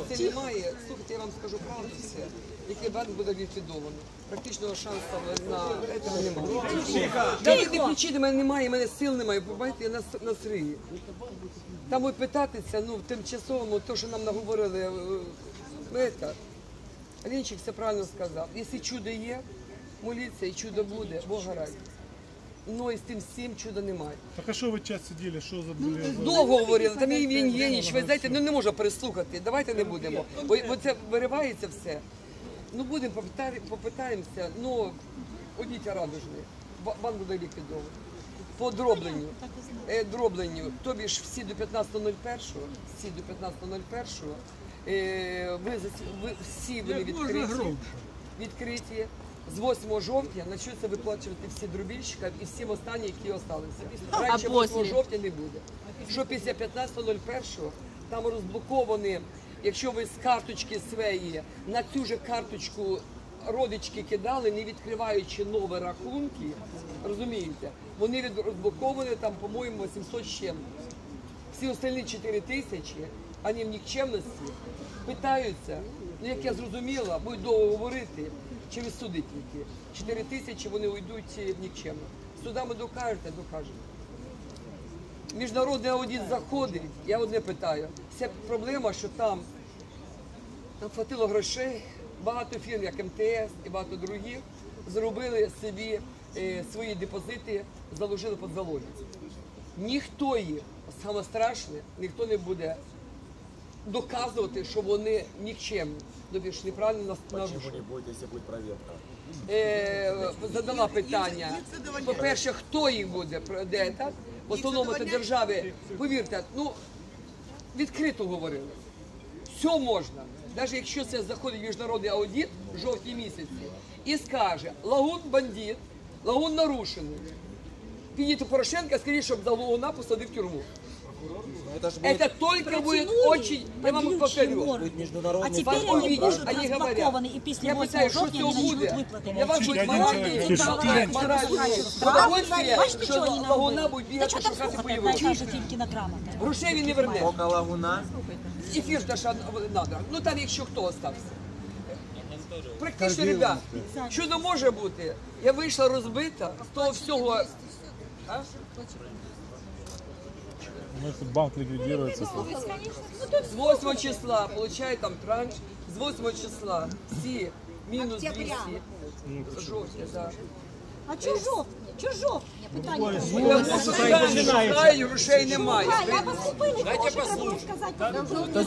це немає, слухайте, я вам скажу правду все, який банд буде ліквідовано. Практичного шансу на цього немає. Дайте ключі, до мене немає, в мене сил немає, побачите, я на сриї. Там от питатися, ну, в тимчасовому, то, що нам наговорили, Ленчик все правильно сказав. Якщо чудо є, моліться і чудо буде, Бога раді. Ну і з тим всім чуда немає. Так а що ви час сиділи, що за були? Довго говорили, там Євгеній Єніч, ви знаєте, ну не можу переслухати, давайте не будемо. Бо це виривається все. Ну будемо, попитаємося, ну, одіть радужні, банк буде ліквідований. По дробленню, тобі ж всі до 15.01, всі вони відкриті. З 8 жовтня почнуться виплачувати всі дробільщикам і всім останні, які залишилися. Раніше 8 жовтня не буде. Що після 15.01 там розблоковані, якщо ви з карточки своєї на цю ж карточку родички кидали, не відкриваючи нові рахунки, розумієте, вони розблоковані там, по-моєму, 800 з чим. Всі остальні 4 тисячі, вони в нікчемності, питаються, ну як я зрозуміла, будуть довго говорити, через суди тільки. 4 тисячі вони уйдуть в нікчемно. Судами докажете, докажете. Міжнародний аудит заходить, я одне питаю. Вся проблема, що там хватило грошей, багато фірм, як МТС і багато других, зробили собі свої депозити, заложили під залоги. Ніхто їх, саме страшне, ніхто не буде доказувати, що вони нікчемні. Тобі ж неправильно нарушили. Чому не будете, якщо буде перевірка? Задала питання. По-перше, хто їх буде? В основному це держави, повірте, ну, відкрито говорили. Все можна. Навіть якщо це заходить в міжнародний аудит в жовтні місяці і скаже, Лагун бандит, Лагун нарушений. Підіть у Порошенка, скажіть, щоб за Лагуна посадив в тюрму. Это только будет очень, я вам повторю. А теперь они будут разблокованы, и после 8 жовтня они начнут выплаты. Я вам говорю, моральне удовольствие, що Лагуна буде бігати, шукати по Європі. Грошей він не верне. Поки Лагуна? Ефір ж треба. Ну там якщо хто остався. Практично, ребят, чудо може бути. Я вийшла розбита, з того всього. Если банк ликвидируется, то... С 8 числа получает там транш, с 8 числа всі мінус 200 жовтня, да. А чого жовтня? Чого жовтня? Питання. Грошей немає. Дайте послушать. Потому что 2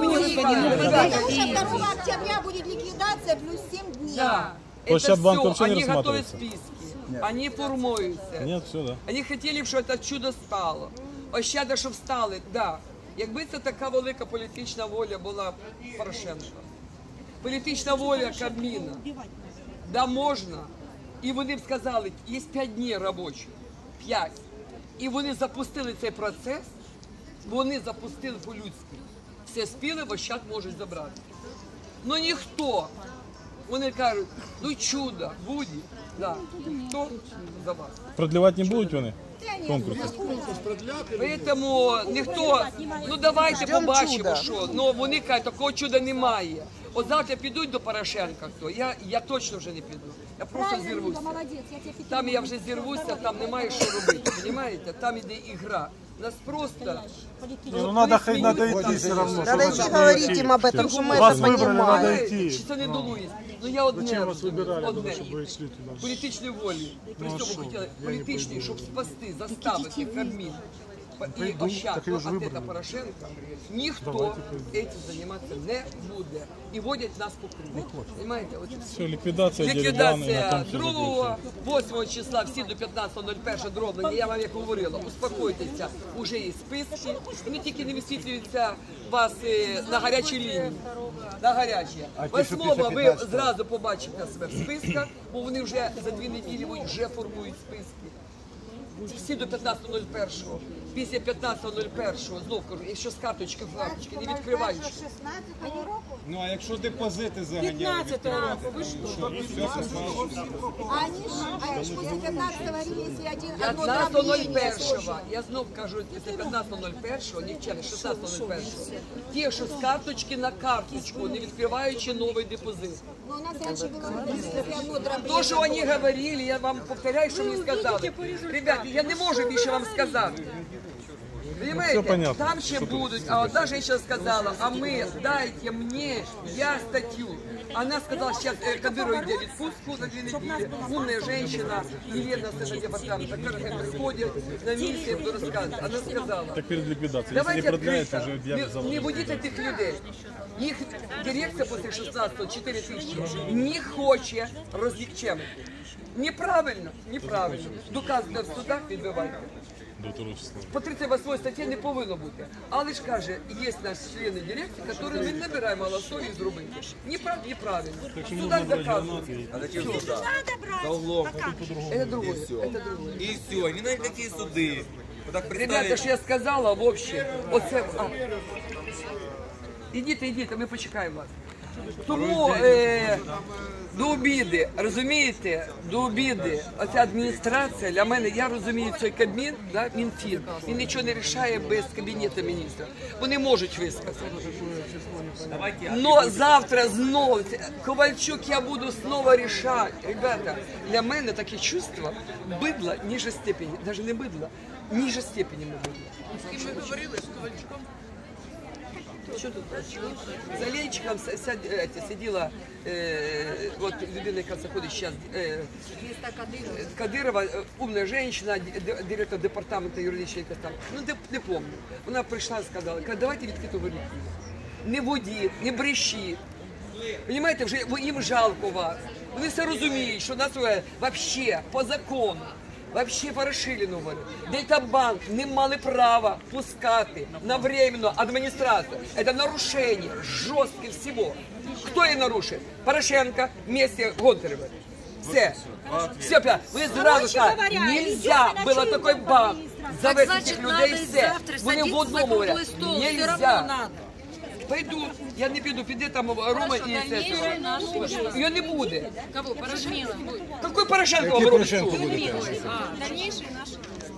октября будет ликвидация плюс 7 дней. Да. То Это сейчас банк все, вообще не они готовят рассматривается? списки, они формуються. Нет, все, да. Они хотіли, щоб це чудо стало. Ось ще, щоб стали, да. Якби це така велика політична воля була Порошенка. Політична воля Кабміна. Да, можна. І вони б сказали, є 5 днів робочих. 5. І вони запустили цей процес, вони запустили по-людськи. Все спіли, ось зараз можуть забрати. Ну ніхто. Вони кажуть, ну чудо, буде. Да. Хто за вас? Продлевать не будуть вони? Конкурси. Тому ніхто, ну давайте побачимо, що. Ну вони кажуть, такого чуда немає. От завтра підуть до Порошенка, хто? Я точно вже не піду. Я просто зірвуся. Там я вже зірвуся, там немає що робити, розумієте? Там іде ігра. Нас просто... Ну надо идти все равно. Надо идти говорить им об этом, что мы это понимаем. Чи це не долується? Ну я одне вибирали, одне. щоб ви йшли туди? Політичної волі. При цьому хотіли політичної, щоб спасти, заставити Кабмін. І ощадку Антета Порошенка, ніхто цим займатися не буде. І водять нас по кругу. Понимаєте? Все, ліквідація Ліквідація 2-го, 8 числа, всі до 15.01 дроблені. Я вам як говорила, успокойтеся, уже є списки. Вони тільки не висвітлюються вас на гарячій лінії. На гарячій. 8-го ви зразу побачите себе в списках, бо вони вже за 2 неділі вже формують списки. Всі до 15.01. після 15.01, знов кажу, якщо з карточки не відкриваючи. Ну а якщо депозити заганяють? 15-го року, ви що? Они ж после 15 говорили, если одно дробление 15.01, я знов кажу, після 15.01, нічого, 16.01, ті, що з карточки на карточку, не відкриваючи новий депозит. Но у нас раньше было, если одно дробление. То, що вони говорили, я вам повторяю, що мені сказали. Ребята, я не можу більше вам сказати. Понимаете, там ще будуть, а одна женщина сказала, а мы, дайте мне, я статью. Она сказала, сейчас Кадыров идет в отпуск на 2 недели. Умная женщина, Елена с этого департамента, приходит на миссию, буду рассказывать. Она сказала, Так перед ликвидацией. Если не давайте продляется, уже открыто, я не будете этих людей. Їх дирекція після 16-го, 4 тисячі, не хоче розлічити. Неправильно, неправильно. Доказано в судах, відбивайте. до 2 числа. По 38 статті не повинно бути. Але ж каже, є наші члени дирекції, які ми набираємо голосов і зробити. Неправильно. В судах доказано. А зачем сюда? За углом. Это другое, это другое. И все, не на какие суды. Вот так Ребята, представить. що я сказала, в общем, оце... Ідіть, ми почекаємо вас. Тому до обіди, розумієте, до обіди, оця адміністрація, для мене, я розумію, цей Кабмін, да, Мінфін, він нічого не рішає без Кабінету міністрів. Вони можуть висказати. Но завтра знову, Ковальчук, я буду знову рішати. Ребята, для мене таке чувство бидла ніже степені, навіть не бидла, ніже степені не бидла. З ким ви говорили? З Ковальчуком? Що тут? За Ленчиком сиділа вот людина, яка заходить зараз, Кадирова, умна жінка, директор департаменту юридичної там, ну не помню. Вона прийшла і сказала, давайте відкрито говорити. Не водіть, не брешіть. Понимаєте, вже їм жалко вас. Вони все розуміють, що нас взагалі по закону. Вообще по Рашиліну говорю. Дельтабанк не мали права пускати на временную администрацию. Это нарушение жесткое всего. Кто ее нарушил? Порошенко вместе Гонтаревой. Все. Все, вы сразу сказали, нельзя было такой банк завести этих людей все. Вони в одному говорят, нельзя. Пойду, я не піду, піде там Рома і це. Його не буде. Кого? Порошенко? Какой Порошенко вам робить? Дальнейший наш.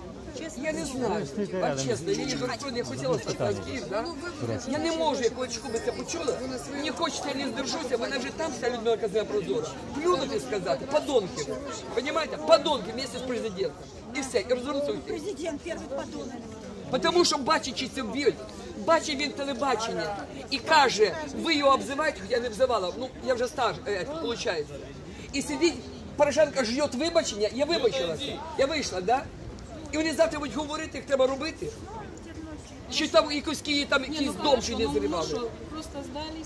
Я не знаю, от чесно, я не Верховний, я хотіла стати в Київ, да? Я не можу, я Ковальчуку би це почула, мені хочеться, я не здержуся, мене вже там вся Людмила казала прозоро. Плюнути і сказати, подонки, понимаете, подонки вместе з президентом. І все, і розвернуться уйти. Президент перший подонок. Тому що бачить, чи це вб'ють, бачить він телебачення і каже, ви його обзиваєте, хоча я не обзивала, ну я вже стаж, виходить. І сидить, Порошенко ждет вибачення, я вибачилася, я вийшла, да? І вони завтра будуть говорити, як треба робити. Чи там якийсь Київ, там якийсь дом ще не зривали. Просто здались.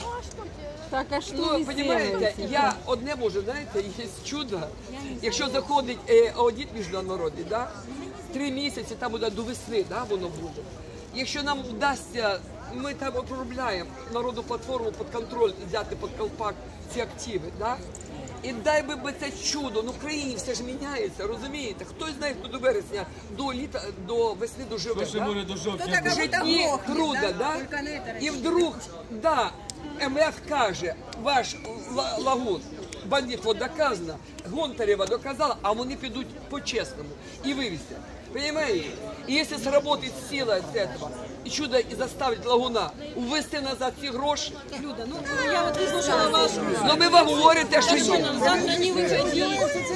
Так, а що Ну, розумієте, я одне можу, знаєте, є чудо. Якщо заходить аудит міжнародний, да? 3 місяці, там буде до весни, да, воно буде. Якщо нам вдасться, ми там проробляємо народну платформу під контроль, взяти під колпак ці активи, да? І дай би це чудо, ну в країні все ж міняється, розумієте? Хтось знає, хто до вересня, до літа, до весни доживе, да? Житті труда, да? І вдруг, да, МФ каже, ваш лагун, бандит, вот доказано, Гонтарева доказала, а вони підуть по-чесному і вивезти. Понимаете? И если сработает сила от этого, и чудо и заставить лагуна увести назад ці гроші, Люда, ну я вот выслушала вашу. ну ви вам говорите, що ні. Завтра не выходи.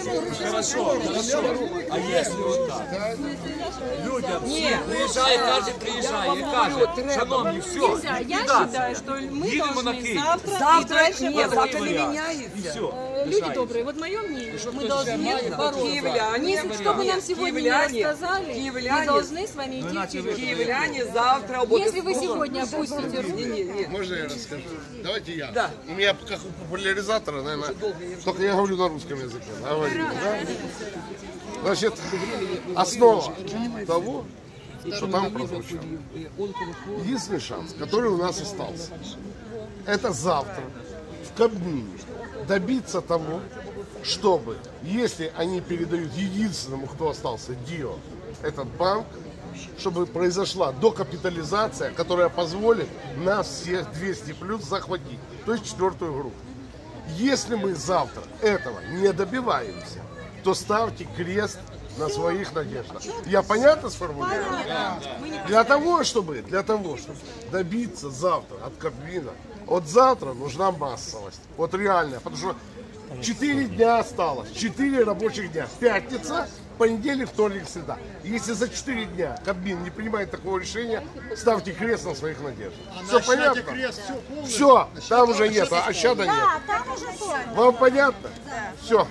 А если вот так? Ні, Приезжай, каждый приезжай, и кажет, шановні, все, Нельзя. Я считаю, что мы Едем на должны Киев. завтра и завтра, дальше ні, завтра не варіант. міняється. Люди добрые, вот мое мнение, что мы должны бороться. Киевляне, Что бы нам сегодня не рассказали, мы киевляне, должны с вами идти вперед. киевляне завтра Если обов'язково. вы сегодня опустите руки, Не. Можно я расскажу? Давайте я. Да. У меня как у популяризатора, наверное, только я говорю на русском языке. Говорю, да? Значит, основа того, что там прозвучало. Единственный шанс, который у нас остался, это завтра в Кабмине добиться того, чтобы, если они передают единственному, кто остался, ДИО, этот банк, чтобы произошла докапитализация, которая позволит нас всех 200 плюс захватить, то есть 4-ю группу. Если мы завтра этого не добиваемся, то ставьте крест на своих надеждах. Я понятно сформулировал? Для того, чтобы добиться завтра от Кабмина, вот завтра нужна массовость, вот реальная, потому что 4 дня осталось, 4 рабочих дня, пятница, понедельник, вторник, среда. Если за 4 дня Кабмин не принимает такого решения, ставьте крест на своих надеждах. Все понятно? Все, там уже нет, а щада нет. Вам понятно? Все.